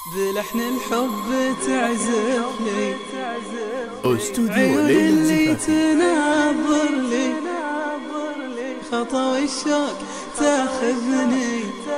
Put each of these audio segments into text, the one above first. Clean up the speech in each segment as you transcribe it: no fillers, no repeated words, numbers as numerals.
بلحن الحب تعزف لي استوديو عيون ليلى اللي الزفافي. تناظر لي خطوة الشوق تاخذني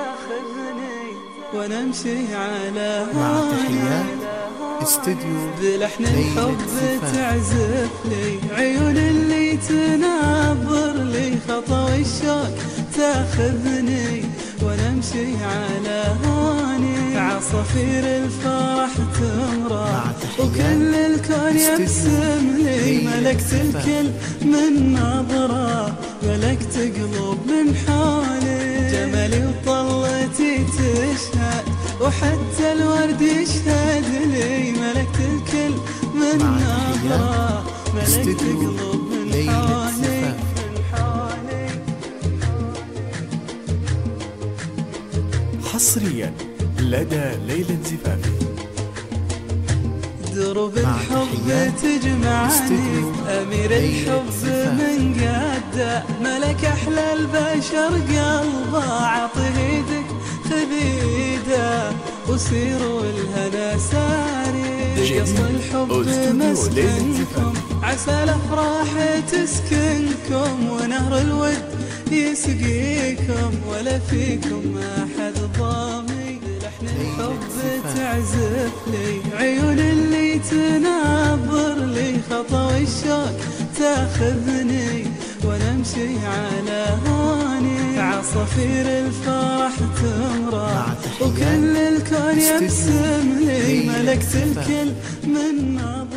وانا امشي على مع هوني. تحيات استوديو بلحن ليلى الحب الزفافي. تعزف لي عيون اللي تناظر لي خطوة الشوق تاخذني وانا امشي على هوني. عصافير الفرح تمرح وكل الكون يبسم لي. ملكت الكل من نظرة ملكت قلوب من حولي. جمالي وطلتي تشهد وحتى الورد يشهد لي. ملكت الكل من نظرة ملكت قلوب من حولي. حصريا لدى ليلى الزفافي. دروب الحب تجمعني أمير الحب من قده. ملك أحلى البشر قلبه عطه يدك خذ يده وسير والهنا ساري. قصر الحب مسكنكم عسى الأفراح تسكنكم ونهر الود يسقيكم ولا فيكم أحد ضامي. لحن الحب تعزف لي عيون اللي تناظر لي خطوة الشوق تاخذني وانا امشي على هوني. عصافير الفرح تمرح وكل الكون يبسم لي. ملكت الكل من نظر